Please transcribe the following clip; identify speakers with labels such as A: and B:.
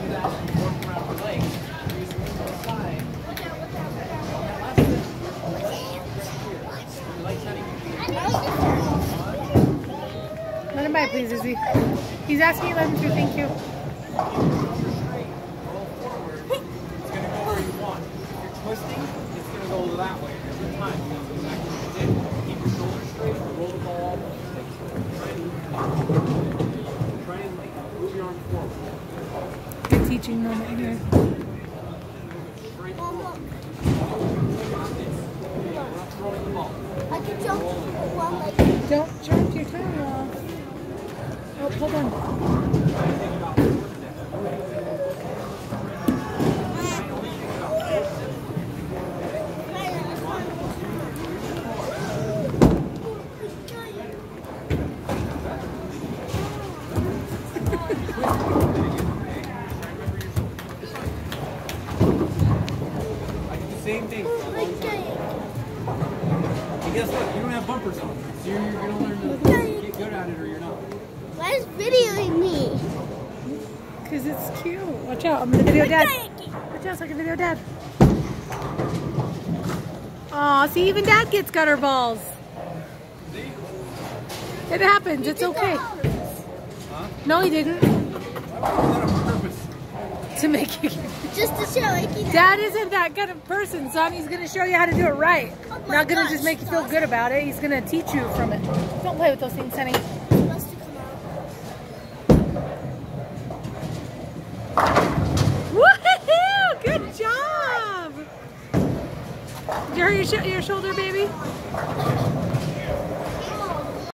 A: Let him by, please, Izzy. He's asking you to let him through. Thank you.
B: It's going to go where you want. If you're twisting, it's going to go that way. Every time. You know exactly what you did. Keep your shoulders straight. Roll the ball. Try and like move your arm forward.
A: Good teaching moment here.
B: Throwing the ball.
C: I can jump one leg.
A: Don't jerk your tongue off. Oh, hold on.
B: Same thing for a long time. And guess what? You don't have bumpers on. So you're going to learn to get good at it or you're not.
C: Why is videoing me?
A: Because it's cute. Watch out. I'm going to video Dad. Watch out so I can video Dad. Aw, see, even Dad gets gutter balls. It happens. It's okay.
B: Huh?
A: No, he didn't.
B: Why was that on purpose?
A: To make you...
C: Just to show like
A: Dad isn't that kind of person, son. He's going to show you how to do it right.
C: Oh my
A: Not going to
C: gosh,
A: just make you feel good about it. He's going to teach you from it. Don't play with those things, honey.
C: Must have come out.
A: Woohoo! Good job! Did you hurt your shoulder, baby?